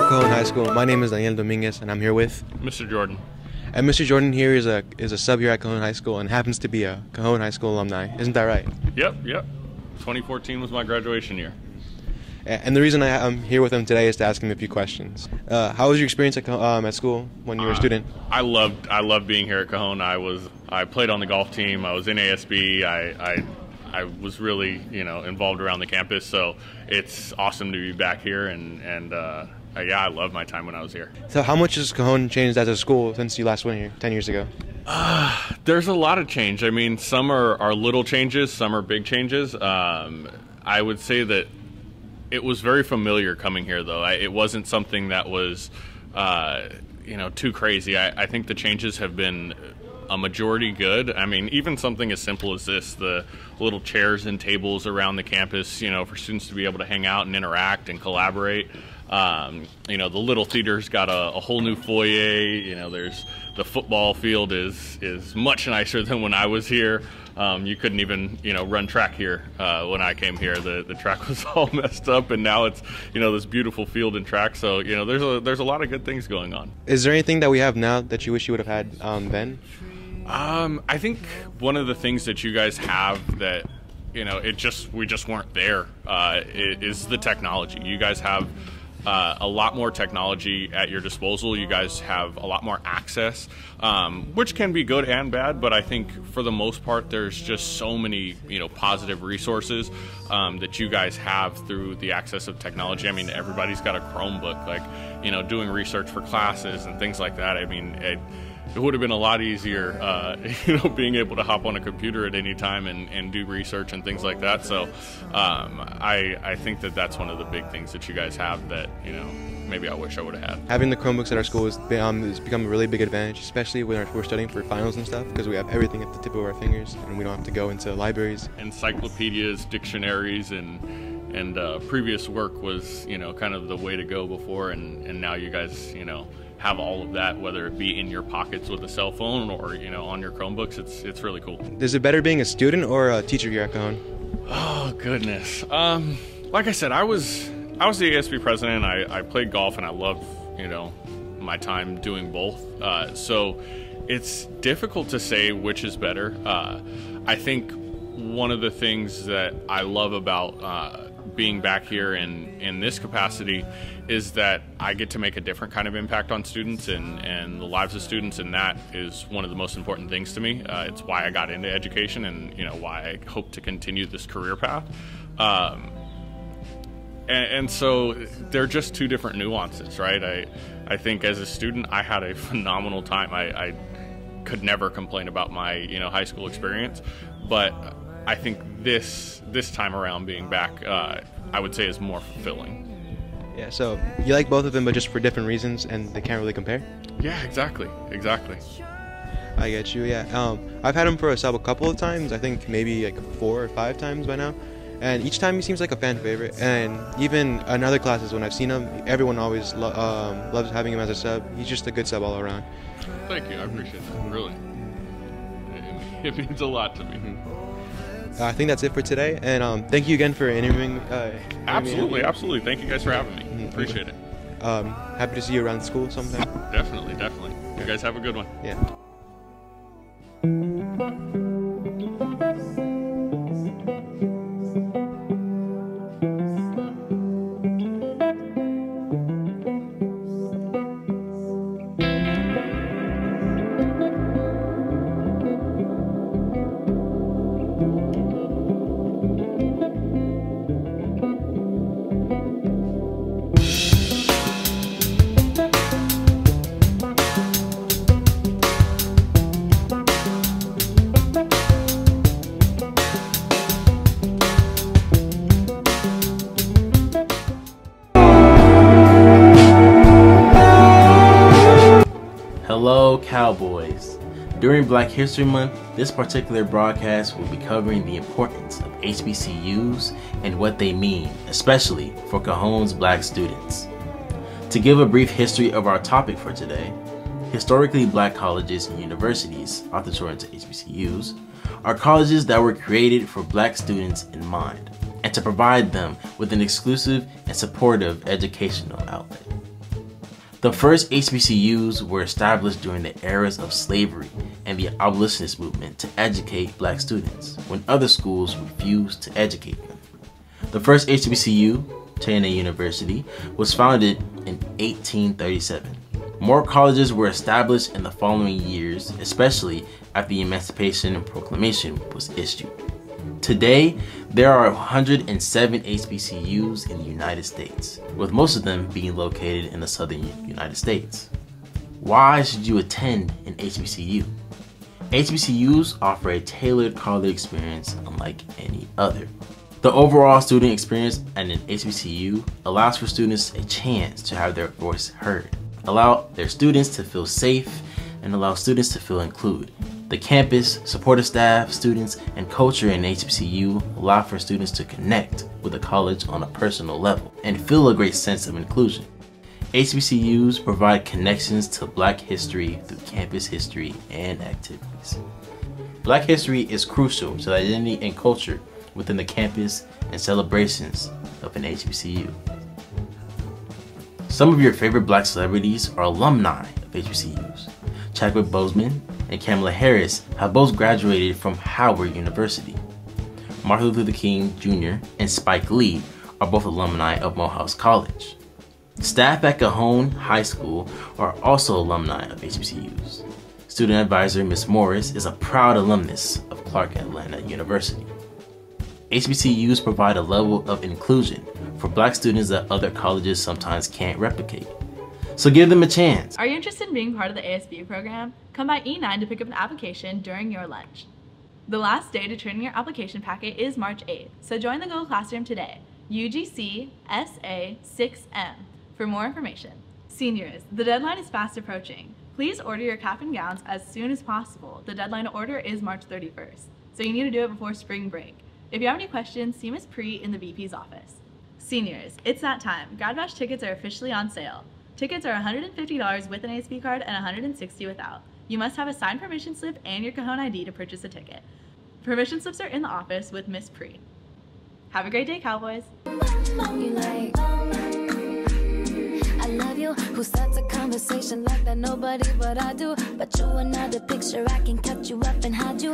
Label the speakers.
Speaker 1: Cajon High School. My name is Daniel Dominguez, and I'm here with
Speaker 2: Mr. Jordan.
Speaker 1: And Mr. Jordan here is a sub here at Cajon High School and happens to be a Cajon High School alumni. Isn't that right?
Speaker 2: Yep. 2014 was my graduation year.
Speaker 1: And the reason I'm here with him today is to ask him a few questions. How was your experience at school when you were a student?
Speaker 2: I loved being here at Cajon. I played on the golf team. I was in ASB. I was really involved around the campus. So it's awesome to be back here and yeah, I love my time when I was here.
Speaker 1: So how much has Cajon changed as a school since you last went here 10 years ago?
Speaker 2: There's a lot of change. I mean, some are little changes, some are big changes. I would say that it was very familiar coming here, though. It wasn't something that was, too crazy. I think the changes have been a majority good. I mean, even something as simple as this, the little chairs and tables around the campus, for students to be able to hang out and interact and collaborate. The little theater's got a whole new foyer. There's the football field is much nicer than when I was here. You couldn't even run track here when I came here. The track was all messed up, and now it's this beautiful field and track. So there's a lot of good things going on.
Speaker 1: Is there anything that we have now that you wish you would have had then?
Speaker 2: I think one of the things that you guys have that we just weren't there is the technology. You guys have a lot more technology at your disposal. You guys have a lot more access, which can be good and bad, but I think for the most part there's just so many positive resources that you guys have through the access of technology. I mean, everybody's got a Chromebook, like doing research for classes and things like that. I mean, it would have been a lot easier, being able to hop on a computer at any time and do research and things like that. So I think that's one of the big things that you guys have that, maybe I wish I would have had.
Speaker 1: Having the Chromebooks at our school has become a really big advantage, especially when we're studying for finals and stuff, because we have everything at the tip of our fingers and we don't have to go into libraries.
Speaker 2: Encyclopedias, dictionaries, and previous work was, kind of the way to go before, and now you guys, have all of that, whether it be in your pockets with a cell phone or on your Chromebooks. It's really cool.
Speaker 1: Is it better being a student or a teacher here at Cajon?
Speaker 2: Oh goodness. Like I said, I was the ASB president. I played golf and I loved my time doing both. So it's difficult to say which is better. I think one of the things that I love about being back here in this capacity is that I get to make a different kind of impact on students and the lives of students, and that is one of the most important things to me. It's why I got into education and why I hope to continue this career path. And so they're just two different nuances, right? I think as a student I had a phenomenal time. I could never complain about my high school experience, but I think this time around being back, I would say is more fulfilling.
Speaker 1: Yeah, so you like both of them, but just for different reasons, and they can't really compare?
Speaker 2: Yeah, exactly.
Speaker 1: I get you, yeah. I've had him for a sub a couple of times, I think maybe like 4 or 5 times by now. And each time he seems like a fan favorite. And even in other classes when I've seen him, everyone always loves having him as a sub. He's just a good sub all around.
Speaker 2: Thank you, I appreciate that, really. It means a lot to me.
Speaker 1: Mm-hmm. I think that's it for today, and thank you again for interviewing.
Speaker 2: Absolutely. Thank you guys for having me. Mm-hmm. Appreciate it.
Speaker 1: Happy to see you around the school sometime.
Speaker 2: Definitely. You guys have a good one.
Speaker 1: Yeah.
Speaker 3: Hello Cowboys! During Black History Month, this particular broadcast will be covering the importance of HBCUs and what they mean, especially for Cajon's Black students. To give a brief history of our topic for today, historically Black colleges and universities, authorship to HBCUs, are colleges that were created for Black students in mind, and to provide them with an exclusive and supportive educational outlet. The first HBCUs were established during the eras of slavery and the abolitionist movement to educate black students, when other schools refused to educate them. The first HBCU, Chena University, was founded in 1837. More colleges were established in the following years, especially after the Emancipation Proclamation was issued. Today, there are 107 HBCUs in the United States, with most of them being located in the southern United States. Why should you attend an HBCU? HBCUs offer a tailored college experience unlike any other. The overall student experience at an HBCU allows for students a chance to have their voice heard, allow their students to feel safe, and allow students to feel included. The campus, supportive staff, students, and culture in HBCU allow for students to connect with the college on a personal level and feel a great sense of inclusion. HBCUs provide connections to Black history through campus history and activities. Black history is crucial to the identity and culture within the campus and celebrations of an HBCU. Some of your favorite Black celebrities are alumni of HBCUs. Chadwick Boseman and Kamala Harris have both graduated from Howard University. Martin Luther King Jr. and Spike Lee are both alumni of Morehouse College. Staff at Cajon High School are also alumni of HBCUs. Student advisor Ms. Morris is a proud alumnus of Clark Atlanta University. HBCUs provide a level of inclusion for Black students that other colleges sometimes can't replicate. So give them a chance.
Speaker 4: Are you interested in being part of the ASB program? Come by E9 to pick up an application during your lunch. The last day to turn in your application packet is March 8th, so join the Google Classroom today. UGC SA 6M for more information. Seniors, the deadline is fast approaching. Please order your cap and gowns as soon as possible. The deadline to order is March 31st, so you need to do it before spring break. If you have any questions, see Ms. Pre in the VP's office. Seniors, it's that time. Grad Bash tickets are officially on sale. Tickets are $150 with an ASB card and $160 without. You must have a signed permission slip and your Cajon ID to purchase a ticket. Permission slips are in the office with Miss Pre. Have a great day, Cowboys.
Speaker 5: Who starts a conversation like that? Nobody but I do. But you another picture, I can cut you up and hide you.